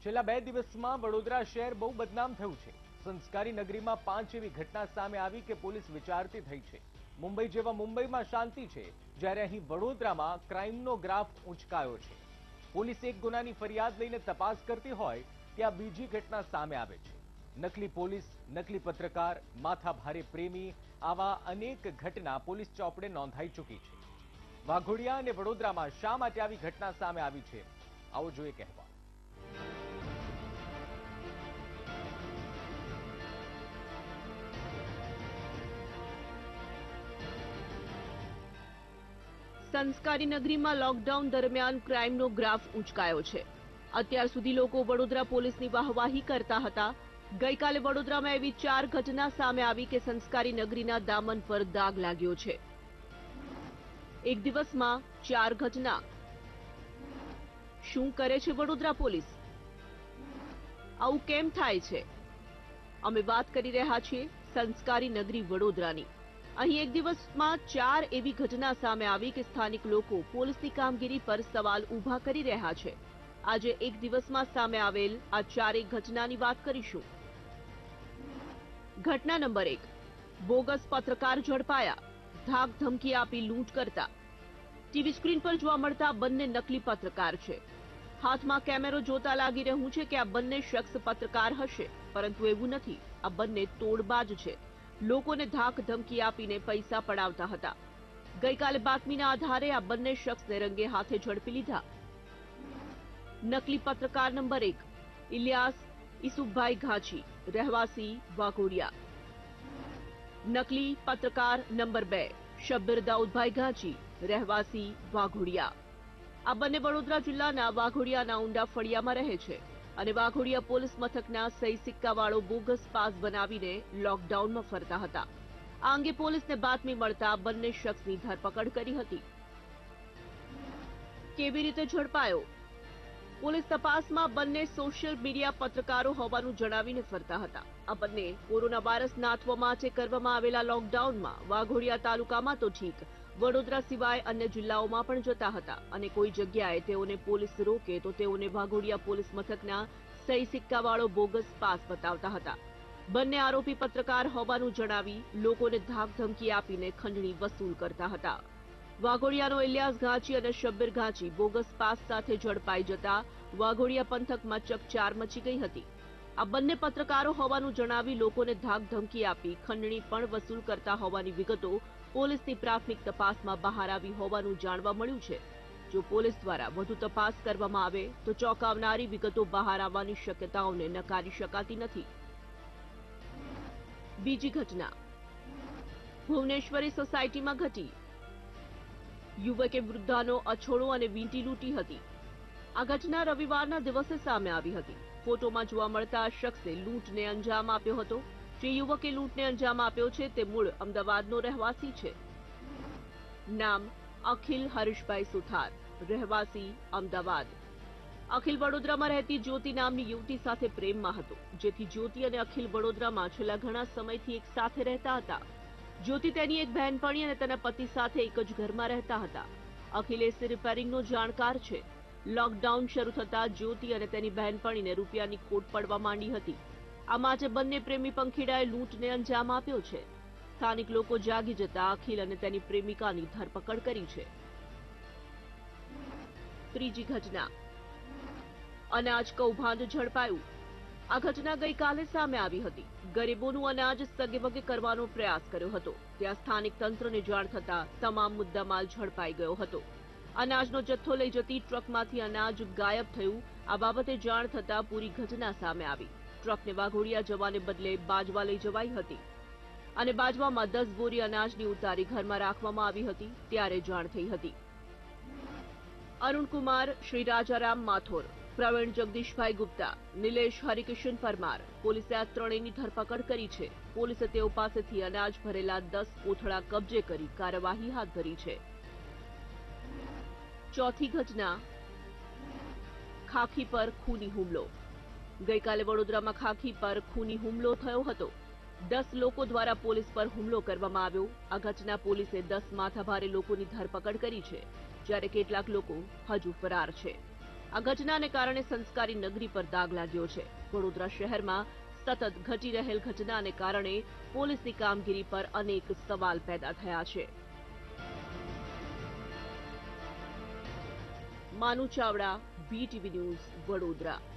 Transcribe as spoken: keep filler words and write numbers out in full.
છેલ્લા બે દિવસમાં વડોદરા શહેર બહુ બદનામ થયું છે। સંસ્કારી નગરીમાં પાંચ એવી ઘટના સામે આવી કે પોલીસ વિચારતી થઈ છે। મુંબઈ જેવા મુંબઈમાં શાંતિ છે, જ્યારે અહીં વડોદરામાં ક્રાઇમનો ગ્રાફ ઊંચકાયો છે। પોલીસ એક ગુનાની ફરિયાદ લઈને તપાસ કરતી હોય ત્યાં બીજી ઘટના સામે આવે છે। નકલી પોલીસ, નકલી પત્રકાર, માથાભારે પ્રેમી, આવા અનેક ઘટના પોલીસ ચોપડે નોંધાઈ ચૂકી છે। વાઘોડિયા અને વડોદરામાં શા માટે આવી ઘટના સામે આવી છે, આવો જોઈએ કહેવા। સંસ્કારી નગરીમાં લોકડાઉન દરમિયાન ક્રાઇમનો ગ્રાફ ઊંચકાયો છે। અત્યાર સુધી લોકો વડોદરા પોલીસની વાહવાહી કરતા હતા। ગઈકાલે વડોદરામાં એવી ચાર ઘટના સામે આવી કે સંસ્કારી નગરીના દામન પર દાગ લાગ્યો છે। એક દિવસમાં ચાર ઘટના। શું કરે છે વડોદરા પોલીસ? આવું કેમ થાય છે? અમે વાત કરી રહ્યા છીએ સંસ્કારી નગરી વડોદરાની। અહીં એક દિવસમાં ચાર એવી ઘટના સામે આવી કે સ્થાનિક લોકો પોલીસની કામગીરી પર સવાલ ઊભા કરી રહ્યા છે। આજે એક દિવસમાં સામે આવેલ આ ચારેય ઘટનાની વાત કરીશું। ઘટના નંબર એક, બોગસ પત્રકાર ઝડપાયા, ધાક ધમકી આપી લૂંટ કરતા। ટીવી સ્ક્રીન પર જોવા મળતા બંને નકલી પત્રકાર છે। હાથમાં કેમેરો જોતા લાગી રહ્યું છે કે આ બંને શખ્સ પત્રકાર હશે, પરંતુ એવું નથી। આ બંને તોડબાજ છે, લોકોને ધાક ધમકી આપીને પૈસા પડાવતા હતા। ગઈકાલે બાતમીના આધારે આ બંને શખ્સને રંગે હાથે ઝડપી લીધા। નકલી પત્રકાર નંબર એક, ઇલિયાસ ઈસુફભાઈ ઘાંચી, રહેવાસી વાઘોડિયા। નકલી પત્રકાર નંબર બે, શબ્બીર દાઉદભાઈ ઘાંચી, રહેવાસી વાઘોડિયા। આ બંને વડોદરા જિલ્લાના વાઘોડિયાના ઊંડા ફળિયામાં રહે છે અને વાઘોડિયા પોલીસ મથકના સહી સિક્કાવાળો બોગસ પાસ બનાવીને લોકડાઉનમાં ફરતા હતા। આ અંગે પોલીસને બાતમી મળતા બંને શખ્સની ધરપકડ કરી હતી। કેવી રીતે ઝડપાયો? પોલીસ તપાસમાં બંને સોશિયલ મીડિયા પત્રકારો હોવાનું જણાવીને ફરતા હતા। આ બંને કોરોના વાયરસ નાથવા માટે કરવામાં આવેલા લોકડાઉનમાં વાઘોડિયા તાલુકામાં તો ઠીક, વડોદરા સિવાય અન્ય જિલ્લાઓમાં પણ જતા હતા અને કોઈ જગ્યાએ તેઓને પોલીસ રોકે તો તેઓને વાઘોડિયા પોલીસ મથકના સહી સિક્કાવાળો બોગસ પાસ બતાવતા હતા। બંને આરોપી પત્રકાર હોવાનું જણાવી લોકોને ધાક ધમકી આપીને ખંડણી વસૂલ કરતા હતા। વાઘોડિયાનો ઇલિયાસ ઘાંચી અને શબ્બીર ઘાંચી બોગસ પાસ સાથે ઝડપાઈ જતા વાઘોડિયા પંથકમાં ચકચાર મચી ગઈ હતી। આ બંને પત્રકારો હોવાનું જણાવી લોકોને ધાક ધમકી આપી ખંડણી પણ વસૂલ કરતા હોવાની વિગતો પોલીસની પ્રાથમિક તપાસમાં બહાર આવી હોવાનું જાણવા મળ્યું છે। જો પોલીસ દ્વારા વધુ તપાસ કરવામાં આવે તો ચોંકાવનારી વિગતો બહાર આવવાની શક્યતાઓને નકારી શકાતી નથી। બીજી ઘટના ભુવનેશ્વરી સોસાયટીમાં ઘટી। યુવકે વૃદ્ધાનો અછોડો અને વીંટી લૂંટી હતી। આ ઘટના રવિવારના દિવસે સામે આવી હતી। ફોટોમાં જોવા મળતા આ શખ્સે લૂંટને અંજામ આપ્યો હતો। જે યુવકે લૂંટને અંજામ આપ્યો છે તે મૂળ અમદાવાદનો રહેવાસી છે। નામ અખિલ હરીશભાઈ સુથાર, રહેવાસી અમદાવાદ। અખિલ વડોદરામાં રહેતી જ્યોતિ નામની યુવતી સાથે પ્રેમમાં હતો, જેથી જ્યોતિ અને અખિલ વડોદરામાં છેલ્લા ઘણા સમયથી એક સાથે રહેતા હતા। જ્યોતિ તેની એક બહેનપણી અને તેના પતિ સાથે એક જ ઘરમાં રહેતા હતા। અખિલ એસી રિપેરિંગનો જાણકાર છે। લોકડાઉન શરૂ થતા જ્યોતિ અને તેની બહેનપણીને રૂપિયાની ખોટ પડવા માંડી હતી। આ માટે બંને પ્રેમી પંખીડાએ લૂંટને અંજામ આપ્યો છે। સ્થાનિક લોકો જાગી જતા અખિલ અને તેની પ્રેમિકાની ધરપકડ કરી છે। ત્રીજી ઘટના, અનાજ કૌભાંડ ઝડપાયું। આ ઘટના ગઈકાલે સામે આવી હતી। ગરીબોનું અનાજ સગેવગે કરવાનો પ્રયાસ કર્યો હતો, ત્યાં સ્થાનિક તંત્રને જાણ થતા તમામ મુદ્દામાલ ઝડપાઈ ગયો હતો। અનાજનો જથ્થો લઈ જતી ટ્રકમાંથી અનાજ ગાયબ થયું। આ બાબતે જાણ થતા પૂરી ઘટના સામે આવી। ટ્રકને વાઘોડિયા જવાને બદલે બાજવા લઈ જવાઈ હતી અને બાજવામાં દસ બોરી અનાજની ઉતારી ઘરમાં રાખવામાં આવી હતી, ત્યારે જાણ થઈ હતી। અરુણકુમાર શ્રી રાજારામ માથોર, પ્રવીણ જગદીશભાઈ ગુપ્તા, નિલેશ હરિકિશન પરમાર, પોલીસે આ ત્રણેયની ધરપકડ કરી છે। પોલીસે તેઓ પાસેથી અનાજ ભરેલા દસ કોથળા કબજે કરી કાર્યવાહી હાથ ધરી છે। ચોથી ઘટના, ખાખી પર ખૂની હુમલો। ગઈકાલે વડોદરામાં ખાખી પર ખૂની હુમલો થયો હતો। દસ લોકો દ્વારા પોલીસ પર હુમલો કરવામાં આવ્યો। આ ઘટના પોલીસે દસ માથાભારે લોકોની ધરપકડ કરી છે, જ્યારે કેટલાક લોકો હજુ ફરાર છે। આ ઘટનાને કારણે સંસ્કારી નગરી પર દાગ લાગ્યો છે. વડોદરા શહેરમાં સતત ઘટી રહેલ ઘટનાને કારણે પોલીસની કામગીરી પર અનેક સવાલ પેદા થયા છે. Manu Chavda, VTV news, Vadodara.